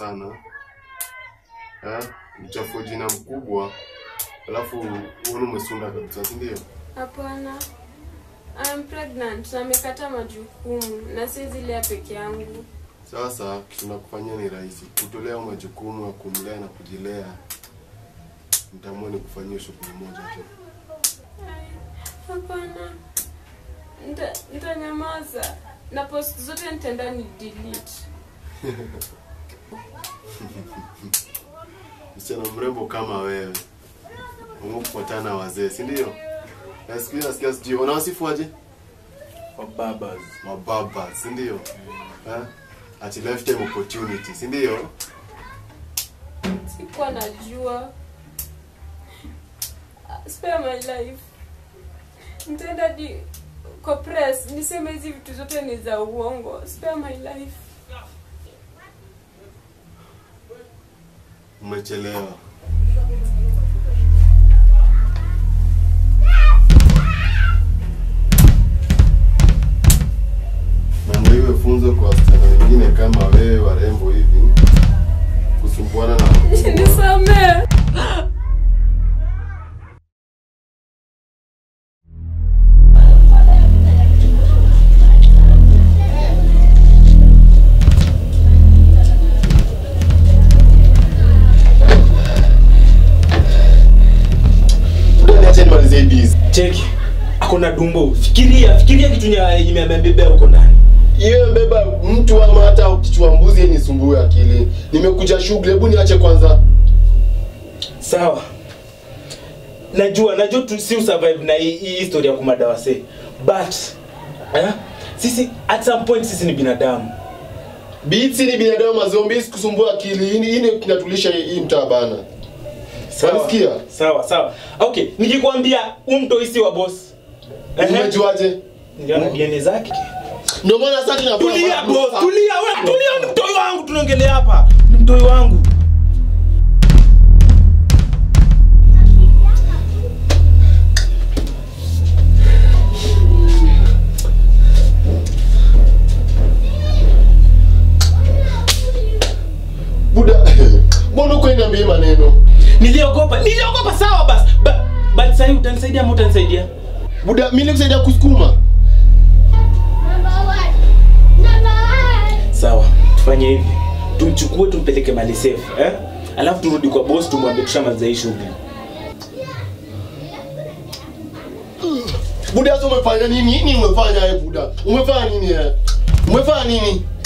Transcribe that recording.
sana. Mchafu jina mkubwa. Alafu uone umesunda kabisa, si ndio? Hapana. I'm pregnant. Na nimekata majukumu na si zile peke yangu. Sasa tunakufanyia ni rahisi. Kutolea majukumu ya kumlea na kujilea. Nitamwona nikufanyie shughuli moja tu. Hapana. Nitanyamaza. Na post zote nitaenda ni delete. Msichana mrembo kama wewe. Umekufuatana wazee, si ndio? Nasikia sijui wanawasifu aje? Mababas, si ndio? At lifetime opportunity, si ndio? Sikuwa najua. Spare my life. Nitaenda kwa press niseme hizi vitu zote ni za uongo. Spare my life. Umechelewa. Na ndio funzo kwa wasichana wengine kama wewe warembo hivi kusumbuana na nisamee. Cheki. Hakuna dumbo. Fikiria kitu imebebea huko ndani. Yeye mbeba mtu ama hata kichwa mbuzi nisumbue akili. Nimekuja shughuli, hebu niache kwanza. Sawa. Najua si survive na hii historia ya kumada wase. But sisi at some point sisi ni binadamu. Beats ni binadamu, mazombies kusumbua akili. Hii kinatulisha hii mtaa bana. Unasikia? Sawa. Okay, nikikwambia umtoisi wa boss. Umejuaje? Niliona DNA zake. Ndio maana sasa tunafanya. Tulia boss, tulia ni mtoi wangu tunaongelea hapa. Ni mtoi wangu. Buda, mbona uko niambie maneno? Niliogopa sawa basi. But sasa utanisaidia ama utanisaidia? Buda, mimi nikusaidia kusukuma. Sawa, tufanye hivi. Tumchukue tumpeleke mali safe, Alafu turudi kwa boss tumwambie tushamaliza hii shughuli. Buda, umefanya nini? Umefanya nini?